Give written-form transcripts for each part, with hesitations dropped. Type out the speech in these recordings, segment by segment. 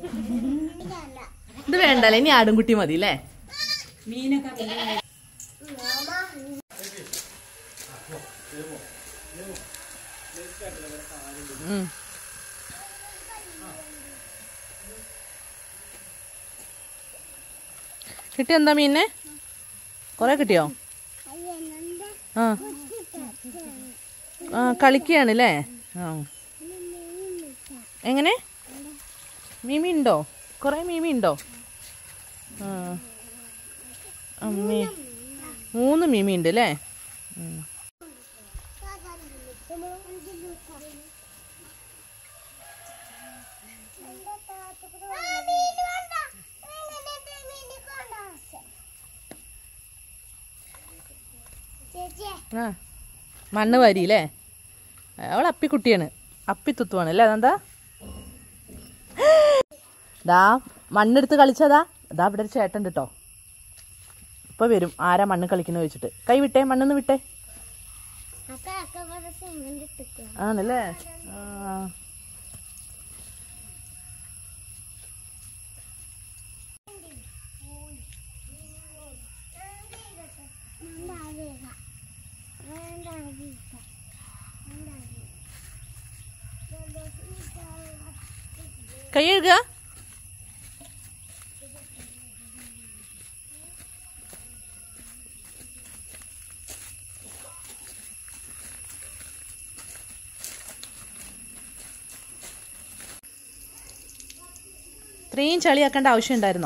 ഇത് വേണ്ടല്ലേ, ഇനി ആടുംകുട്ടി മതി അല്ലേ? കിട്ടിയോ? എന്താ മീനെ കൊറേ കിട്ടിയോ? ആ ആ കളിക്കുകയാണല്ലേ? ആ എങ്ങനെ മീമി ഉണ്ടോ? കൊറേ മീമി ഉണ്ടോ? ആ അമ്മേ 3 മീമി ഉണ്ട് അല്ലേ? ആ മണ്ണ് വാരിയില്ലേ? അവൾ അപ്പിക്കുട്ടിയാണ്, അപ്പിത്തുത്തുവാണ് അല്ലേ? അതെന്താ ദാ മണ്ണെടുത്ത് കളിച്ചതാ. ഇതാ ഇവിടെ ഒരു ചേട്ടൻ കേട്ടോ, ഇപ്പൊ വരും. ആരാ മണ്ണ് കളിക്കുന്ന ചോദിച്ചിട്ട്. കൈ വിട്ടേ, മണ്ണിന്ന് വിട്ടേ. ആണല്ലേ? ആ കൈ കഴുകുക. ഇത്രയും ചളിയാക്കേണ്ട ആവശ്യം ഉണ്ടായിരുന്നോ?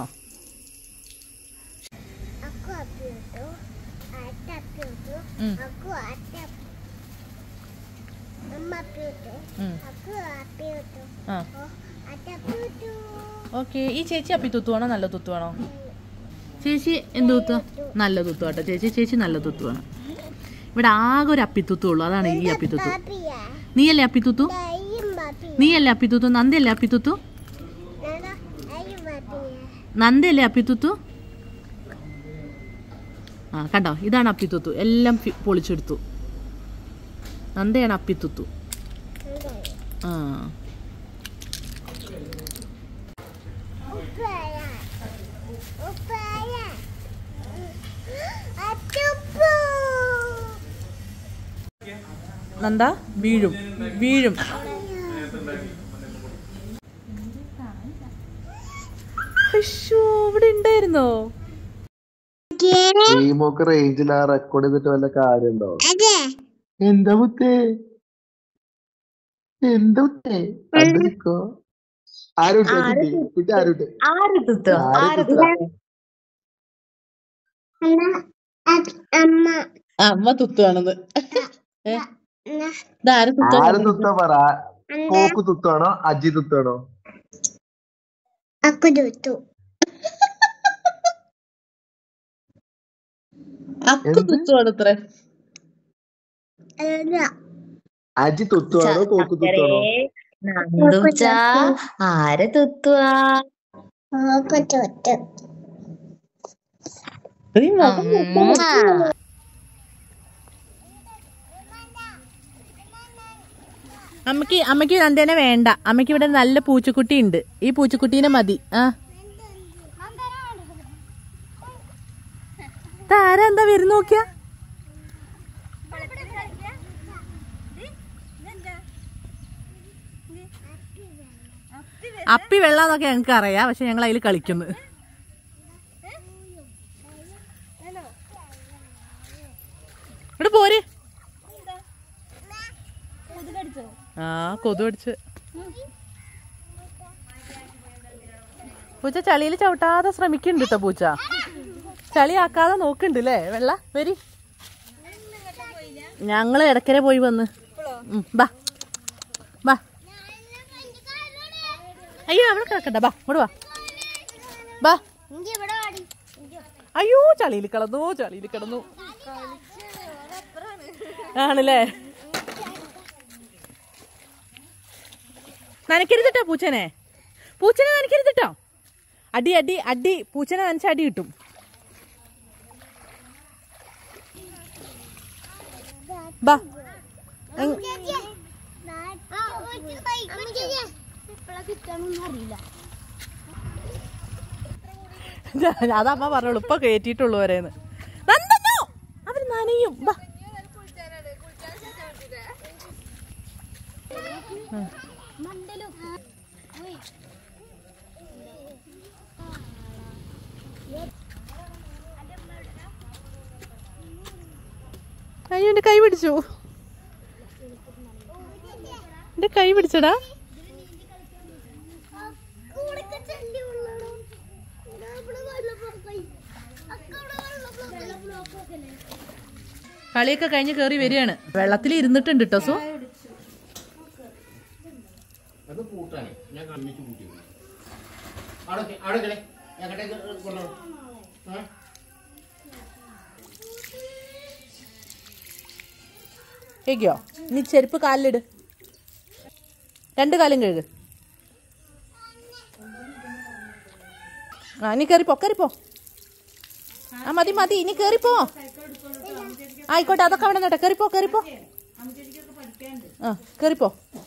ഓക്കെ. ഈ ചേച്ചി അപ്പി തുത്തുവാണോ നല്ല തുത്തുവാണോ? ചേച്ചി എന്ത് തുത്തുക? നല്ല തുത്തുവാട്ടോ ചേച്ചി. ചേച്ചി നല്ല തുത്തുവാണ്. ഇവിടെ ആകെ ഒരു അപ്പിത്തുത്തുള്ളൂ, അതാണ് ഈ അപ്പിത്തുത്തു. നീയല്ലേ അപ്പിത്തുത്തു? നീയല്ലേ അപ്പിത്തുത്തു? നന്ദയല്ലേ അപ്പിത്തുത്തു? നന്ദയല്ലേ അപ്പിത്തുത്തു? ആ കണ്ടോ, ഇതാണ് അപ്പിത്തുത്തു. എല്ലാം പൊളിച്ചെടുത്തു. നന്ദയാണ് അപ്പിത്തുത്തു. ആ നന്ദ വീഴും വീഴും. ഇവിടെ ഉണ്ടായിരുന്നോ? റെക്കോർഡ് ചെയ്തിട്ട് വല്ല കാര്യണ്ടോ? എന്താ മുത്തേ? എന്താ മുത്തേ? കണ്ടിരിക്കോ? അമ്മ തുത്തുവാണെന്ന്. പറ. പോക്ക് തുത്താണോ അജി തുത്താണോ? തുത്തുവാണ്. അജി തുത്തുവാണോ പോക്ക് തുത്താണോ? ആരെ തുത്തുവാ? അമ്മക്ക് നന്ദേനെ വേണ്ട. അമ്മക്ക് ഇവിടെ നല്ല പൂച്ചക്കുട്ടി ഉണ്ട്. ഈ പൂച്ചക്കുട്ടീനെ മതി. ആ താര എന്താ വരുന്ന നോക്കിയ? അപ്പി വെള്ളാന്നൊക്കെ ഞങ്ങൾക്ക് അറിയാം, പക്ഷെ ഞങ്ങൾ അതിൽ കളിക്കുന്നു. ഇവിടെ പോര്. ആ കൊതു അടിച്ച്. പൂച്ച ചളിയിൽ ചവിട്ടാതെ ശ്രമിക്കുന്നുണ്ട് കേട്ടോ. പൂച്ച ചളിയാക്കാതെ നോക്കുന്നുണ്ട് അല്ലേ? വെള്ള വരി. ഞങ്ങള് ഇടക്കരെ പോയി വന്ന്. ബാ ബാ. അയ്യോ അവിടെ കിടക്കണ്ട. ബാ ഇങ്ങോട്ട് വാ. ബാ. അയ്യോ ചളിയിൽ കിടന്നു, ചളിയിൽ കിടന്നു. ആണല്ലേ? നനയ്ക്കരുതിട്ടോ പൂച്ചനെ. പൂച്ചനെ നനയ്ക്കരുതിട്ടോ. അടി അടി അടി. പൂച്ചനെ നനച്ച അടി കിട്ടും. ബാ. അതമ്മ പറഞ്ഞോളൂ ഇപ്പൊ കയറ്റിയിട്ടുള്ളൂ വരെന്ന്. നന്ദനോ അവര് നനയും. അയ്യോ എന്റെ കൈ പിടിച്ചു, എന്റെ കൈ പിടിച്ചടാ. കളിയൊക്കെ കഴിഞ്ഞ് കേറി വരികയാണ്. വെള്ളത്തിൽ ഇരുന്നിട്ടുണ്ട് കേട്ടോ. സോ കേക്കോ നീ ചെരുപ്പ് കാലിലിട്, 2 കാലും കഴുകു. നീ കേറിപ്പോ കേറിപ്പോ. മതി മതി ഇനി കേറിപ്പോ. ആയിക്കോട്ടെ അതൊക്കെ അവിടെ നിന്നോട്ടെ. കേറിപ്പോ കേറിപ്പോ കേറിപ്പോ.